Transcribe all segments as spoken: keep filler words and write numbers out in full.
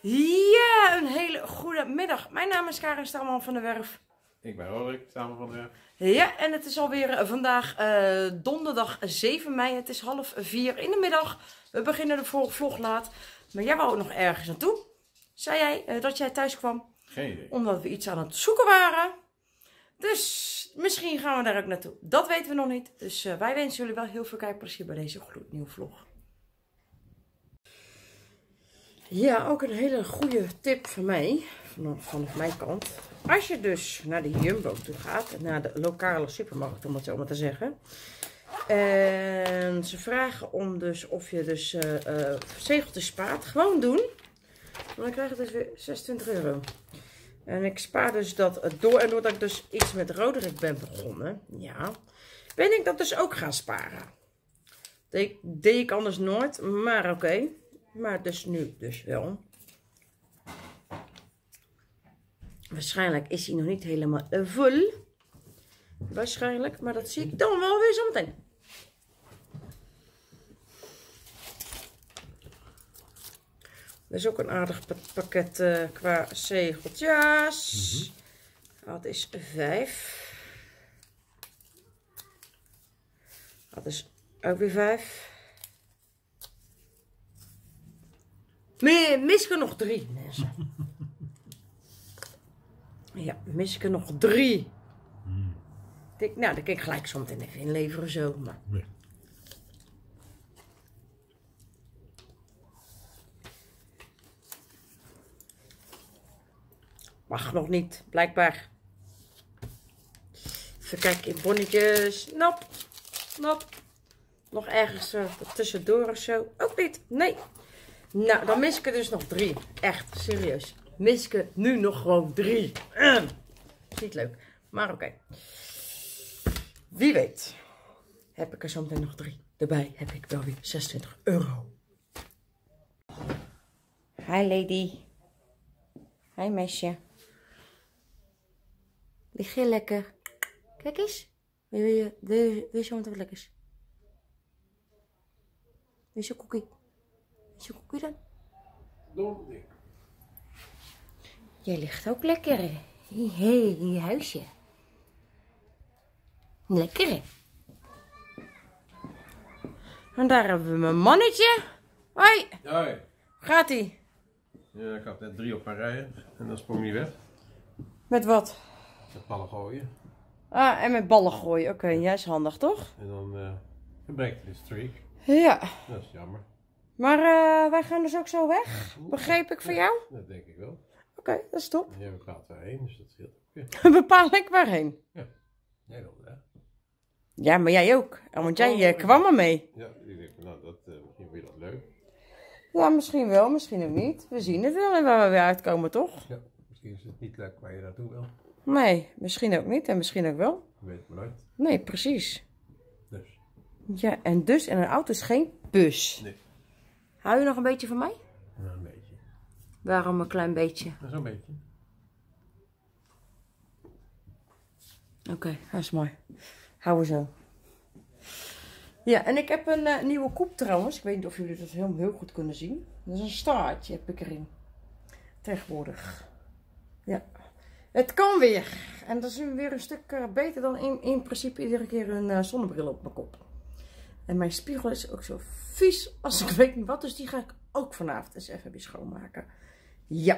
Ja, een hele goede middag. Mijn naam is Karin Stamman van der Werf. Ik ben Roderick, samen van der Werf. Ja, en het is alweer uh, vandaag uh, donderdag zeven mei. Het is half vier in de middag. We beginnen de vorige vlog laat. Maar jij wou ook nog ergens naartoe. Zei jij uh, dat jij thuis kwam? Geen idee. Omdat we iets aan het zoeken waren. Dus misschien gaan we daar ook naartoe. Dat weten we nog niet. Dus uh, wij wensen jullie wel heel veel kijkplezier bij deze gloednieuwe vlog. Ja, ook een hele goede tip van mij, vanaf, vanaf mijn kant. Als je dus naar de Jumbo toe gaat, naar de lokale supermarkt om het zo maar te zeggen. En ze vragen om dus of je dus uh, uh, zegeltjes spaart. Gewoon doen. En dan krijg je dus weer zesentwintig euro. En ik spaar dus dat door. En doordat ik dus iets met Roderick ben begonnen, ja, ben ik dat dus ook gaan sparen. Deed, deed ik anders nooit, maar oké. Okay. Maar dus nu dus wel. Waarschijnlijk is hij nog niet helemaal vol. Waarschijnlijk, maar dat zie ik dan wel weer zo meteen. Dat is ook een aardig pakket uh, qua zegeltjes. Mm-hmm. Dat is vijf. Dat is ook weer vijf. Mis ik er nog drie, mensen. Ja, mis ik er nog drie. Mm. Denk, nou, dan kan ik gelijk zo meteen even inleveren zo. Maar. Nee. Mag nog niet, blijkbaar. Even kijken in bonnetjes. Nop, nop. Nog ergens uh, tussendoor of zo. Ook niet, nee. Nou, dan mis ik er dus nog drie. Echt, serieus. Mis ik er nu nog gewoon drie. Uh, niet leuk. Maar oké. Okay. Wie weet. Heb ik er zo meteen nog drie. Daarbij heb ik wel weer zesentwintig euro. Hi lady. Hi meisje. Lig je lekker? Kijk eens. Wil je, wil je, wil je zo meteen wat lekkers? Wil je zo'n koekie? Is je koekie dan? Doe Jij ligt ook lekker, hè? Hey, in je huisje. Lekker, hè? En daar hebben we mijn mannetje. Hoi. Hoi. Gaat-ie? Ja, ik had net drie op mijn rijen en dan sprong hij weg. Met wat? Met ballen gooien. Ah, en met ballen gooien. Oké, okay, jij is handig, toch? En dan uh, verbreekt hij de streak. Ja. Dat is jammer. Maar uh, wij gaan dus ook zo weg. Begreep ik van ja, jou? Dat denk ik wel. Oké, okay, dat is top. En jij bepaalt waarheen, dus dat scheelt ook weer. Bepaal ik waarheen? Ja, jij wilde hè? Ja, maar jij ook. Want jij uh, kwam er mee. Ja, ik denk, nou, dat, uh, misschien vind je dat leuk. Ja, misschien wel, misschien ook niet. We zien het wel en waar we weer uitkomen, toch? Ja, misschien is het niet leuk waar je naartoe wil. Nee, misschien ook niet en misschien ook wel. Je weet het maar nooit. Nee, precies. Dus. Ja, en dus in een auto is geen bus. Nee. Hou je nog een beetje van mij? Nou, een beetje. Waarom een klein beetje? Nou, zo'n beetje. Oké, okay, dat is mooi. Houden we zo. Ja, en ik heb een uh, nieuwe koep trouwens. Ik weet niet of jullie dat heel, heel goed kunnen zien. Dat is een staartje heb ik erin. Tegenwoordig. Ja. Het kan weer. En dat is weer een stuk uh, beter dan in, in principe iedere keer een uh, zonnebril op mijn kop. En mijn spiegel is ook zo vies als ik weet niet wat. Dus die ga ik ook vanavond eens even weer schoonmaken. Ja.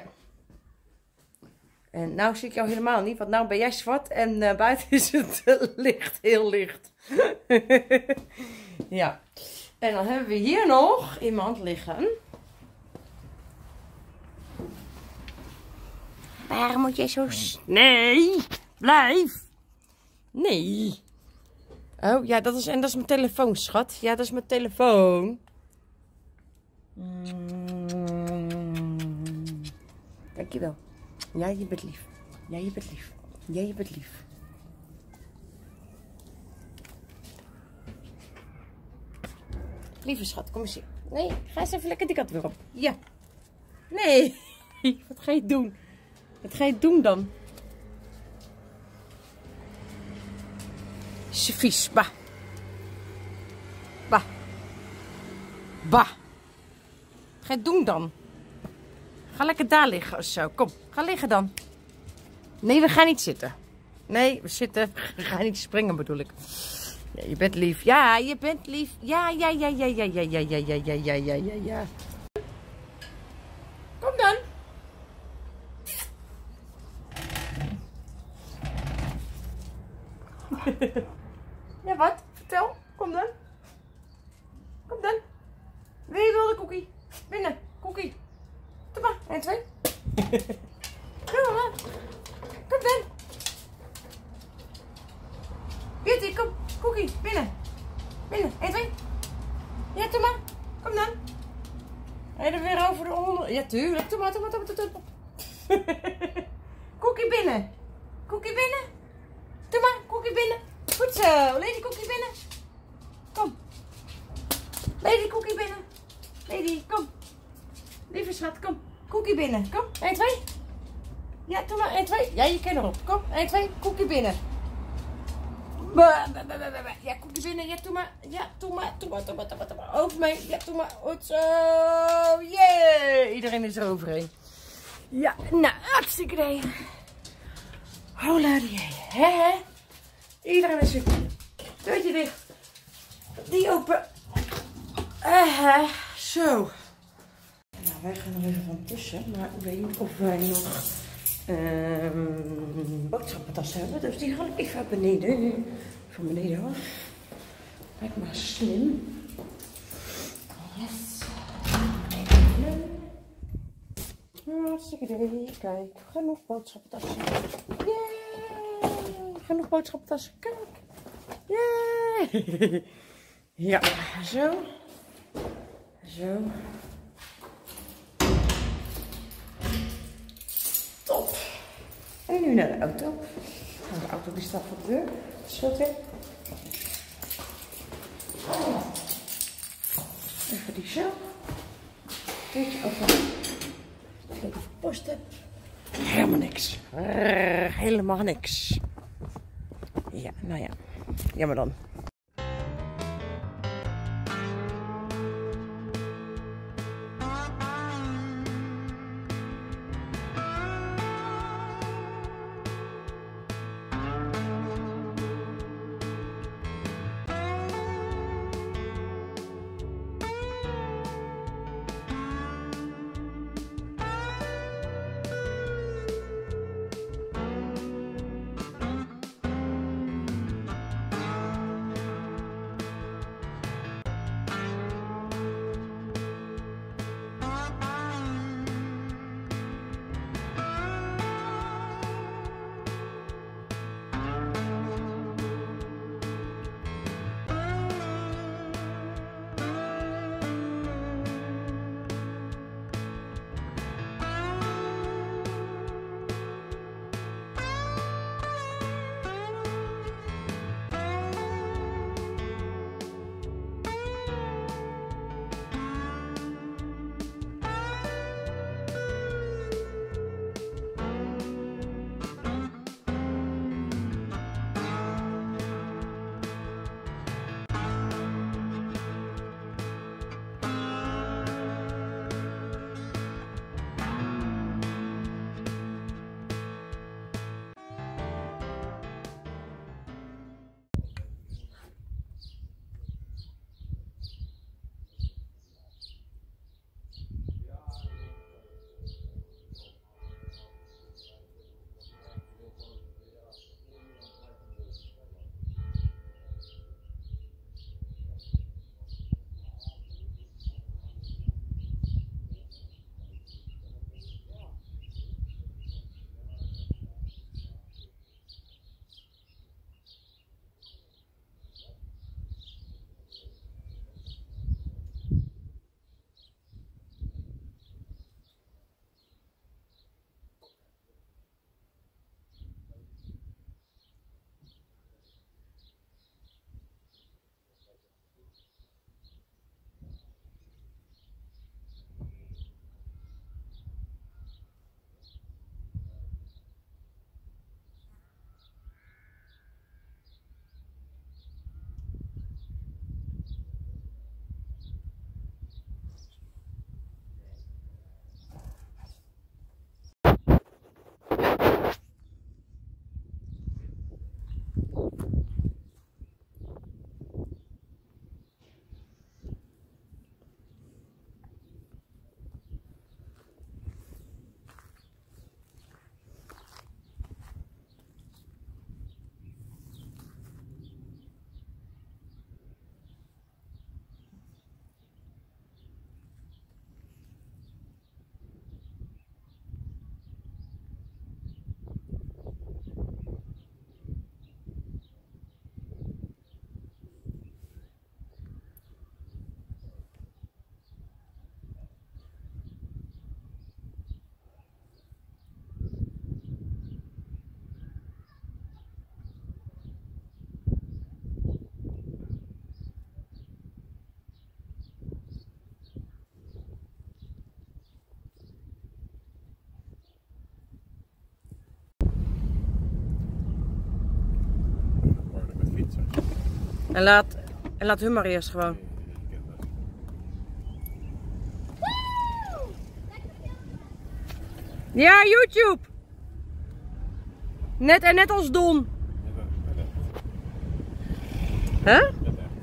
En nou zie ik jou helemaal niet. Want nou ben jij zwart. En uh, buiten is het uh, licht. Heel licht. Ja. En dan hebben we hier nog iemand liggen. Waarom moet jij zo... Nee. Blijf. Nee. Oh, ja, dat is, en dat is mijn telefoon, schat. Ja, dat is mijn telefoon. Mm. Dankjewel. Ja, je bent lief. Ja, je bent lief. Ja, je bent lief. Lieve schat, kom eens hier. Nee, ga eens even lekker die kant weer op. Ja. Nee. Wat ga je doen? Wat ga je doen dan? Is je vies, bah. Bah. Bah. Wat ga je doen dan? Ga lekker daar liggen of zo. Kom, ga liggen dan. Nee, we gaan niet zitten. Nee, we zitten. We gaan niet springen bedoel ik. Ja, je bent lief. Ja, je bent lief. Ja, ja, ja, ja, ja, ja, ja, ja, ja, ja, ja, ja, ja, ja. Kom dan. Ja, wat? Vertel. Kom dan. Kom dan. Wie wil de koekie? Binnen. Koekie. Kom maar. één, twee. Kom maar. Kom dan. Beauty, kom. Koekie. Binnen. Binnen. één, twee. Ja, doe maar. Kom dan. Ga je er weer over de onder? Ja, tuurlijk. Doe maar, doe maar, doe maar, doe maar. Koekie binnen. Koekie binnen. Doe maar. Koekie binnen. Goed zo. Lady koekie binnen. Kom. Lady koekie binnen. Lady, kom. Lieve schat, kom. Koekie binnen. Kom. één, twee. Ja, doe maar. één, twee. Ja, je kan erop. Kom. één, twee. Koekie binnen. Ja, koekie binnen. Ja, doe maar. Ja, doe maar. Doe maar, doe maar, doe maar. Doe maar. Over mee. Ja, doe maar. Goed zo. Yeah. Iedereen is er overheen. Ja, nou, hartstikke idee. Hola die. Hè, hè. Iedereen is er. Deurtje dicht. Die open. Uh, uh, zo. Nou, wij gaan er even van tussen. Maar ik weet niet of wij nog um, boodschappentassen hebben. Dus die haal ik even uit beneden. Van beneden af. Lijkt maar slim. Yes. Hartstikke idee. Kijk, genoeg boodschappentassen. Yay! Genoeg boodschappentassen. Kijk. Yay! Ja, zo. Zo. Top. En nu naar de auto. Nou, de auto die staat voor de deur. Schot weer. Even die zo. Deurtje open. Kijken of ik post heb. Helemaal niks. Helemaal niks. Ja, nou ja. Jammer dan. En laat, en laat hun maar eerst gewoon. Ja, YouTube! Net en net als Don. Hè? Huh?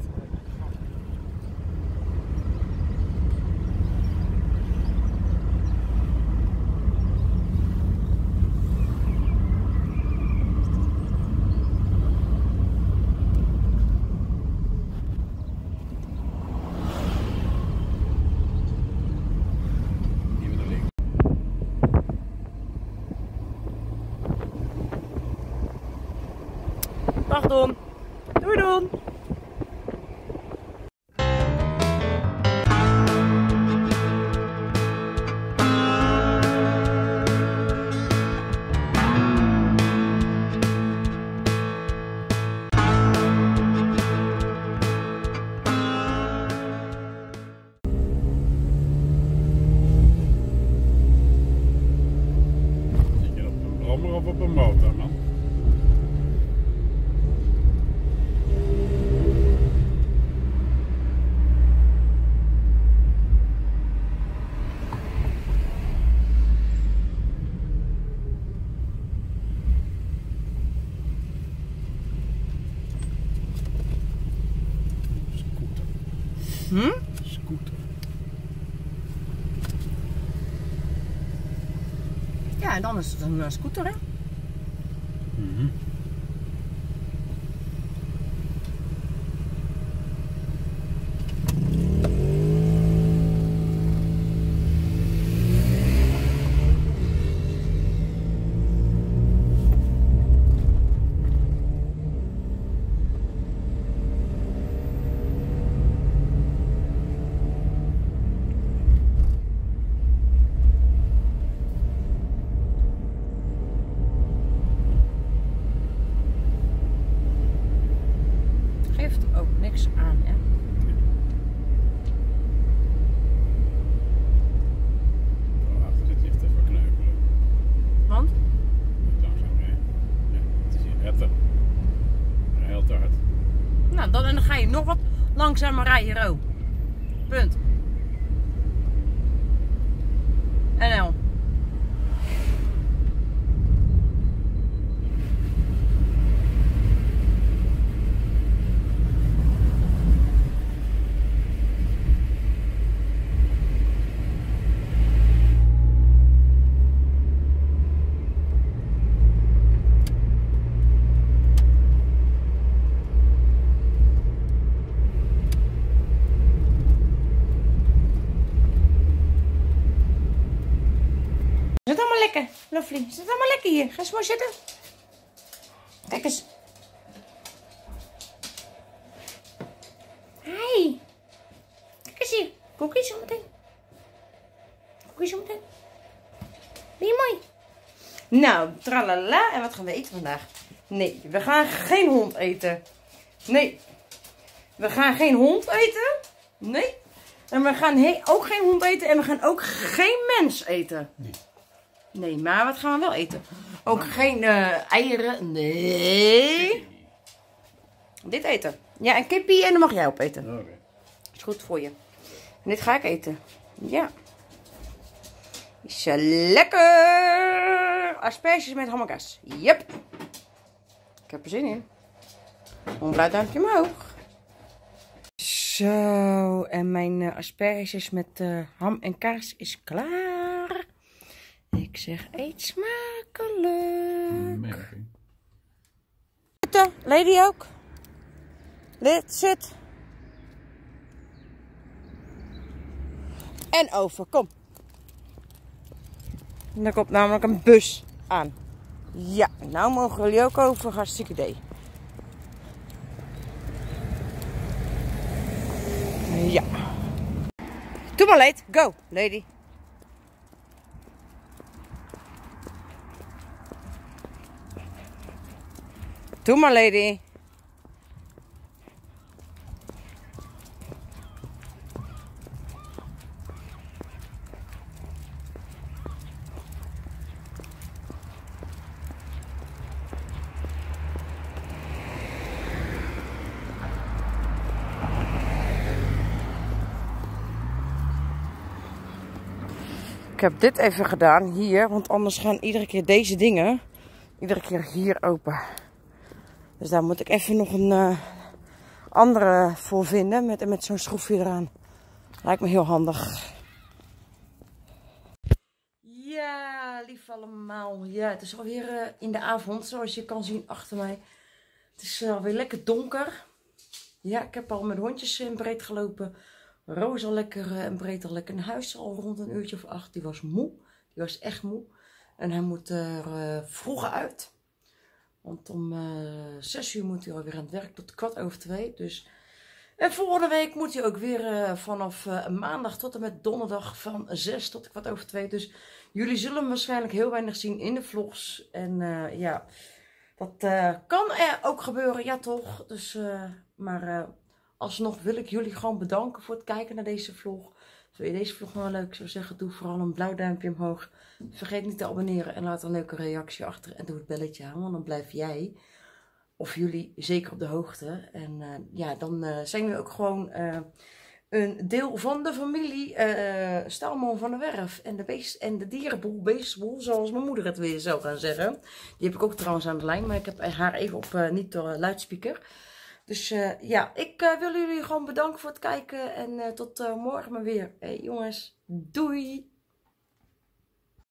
Dag Don. Doei Don. Zit je op een brommer of op een motor, man? Hm? Scooter. Ja, en dan is het een uh, scooter, hè? Mm-hmm. Geeft ook niks aan, hè? Oh, achter dit licht even kneukelen. Want? Langzaam rijden. Ja, het is hier retten. Heel te hard. Nou, dan, en dan ga je nog wat langzamer rijden, Ro. Punt. N L. Zit allemaal lekker, Lovely. Zit allemaal lekker hier. Ga eens mooi zitten. Kijk eens. Hi. Kijk eens hier. Koekjes zometeen. Koekjes zometeen. Ben je mooi? Nou, tralala. En wat gaan we eten vandaag? Nee, we gaan geen hond eten. Nee. We gaan geen hond eten. Nee. En we gaan ook geen hond eten. En we gaan ook geen mens eten. Nee. Nee, maar wat gaan we wel eten? Ook geen uh, eieren. Nee. Dit eten. Ja, een kippie en dan mag jij opeten. Oké. Okay. Is goed voor je. En dit ga ik eten. Ja. Is lekker. Asperges met ham en kaas. Yep. Ik heb er zin in. Een blauw duimpje omhoog. Zo. En mijn uh, asperges met uh, ham en kaas is klaar. Ik zeg, eet smakelijk. Merking. Lady ook. Dit zit. En over, kom. En er komt namelijk een bus aan. Ja, nou mogen jullie ook over. Hartstikke idee. Ja. Doe maar, leed. Go, lady. Doe maar, lady. heb dit even gedaan hier, want anders gaan iedere keer deze dingen iedere keer hier open. Dus daar moet ik even nog een uh, andere voor vinden met, met zo'n schroefje eraan. Lijkt me heel handig. Ja, lief allemaal. Ja, het is alweer uh, in de avond, zoals je kan zien achter mij. Het is uh, alweer lekker donker. Ja, ik heb al met hondjes in breed gelopen. Roos al lekker uh, en breed al lekker naar huis. Al rond een uurtje of acht. Die was moe. Die was echt moe. En hij moet er uh, vroeger uit. Want om uh, zes uur moet hij alweer aan het werk tot kwart over twee. Dus... En volgende week moet hij ook weer uh, vanaf uh, maandag tot en met donderdag van zes tot kwart over twee. Dus jullie zullen hem waarschijnlijk heel weinig zien in de vlogs. En uh, ja, dat uh, kan er ook gebeuren, ja toch. Dus, uh, maar uh, alsnog wil ik jullie gewoon bedanken voor het kijken naar deze vlog. Vind je deze vlog nou leuk? Ik zou zeggen, doe vooral een blauw duimpje omhoog. Vergeet niet te abonneren en laat een leuke reactie achter. En doe het belletje aan, want dan blijf jij... Of jullie zeker op de hoogte. En uh, ja, dan uh, zijn we ook gewoon uh, een deel van de familie uh, Staalman van de Werf. En de, beest, en de dierenboel, beestboel, zoals mijn moeder het weer zou gaan zeggen. Die heb ik ook trouwens aan de lijn, maar ik heb haar even op uh, niet door uh, luidspreker. Dus uh, ja, ik uh, wil jullie gewoon bedanken voor het kijken. En uh, tot uh, morgen maar weer. Hey jongens, doei!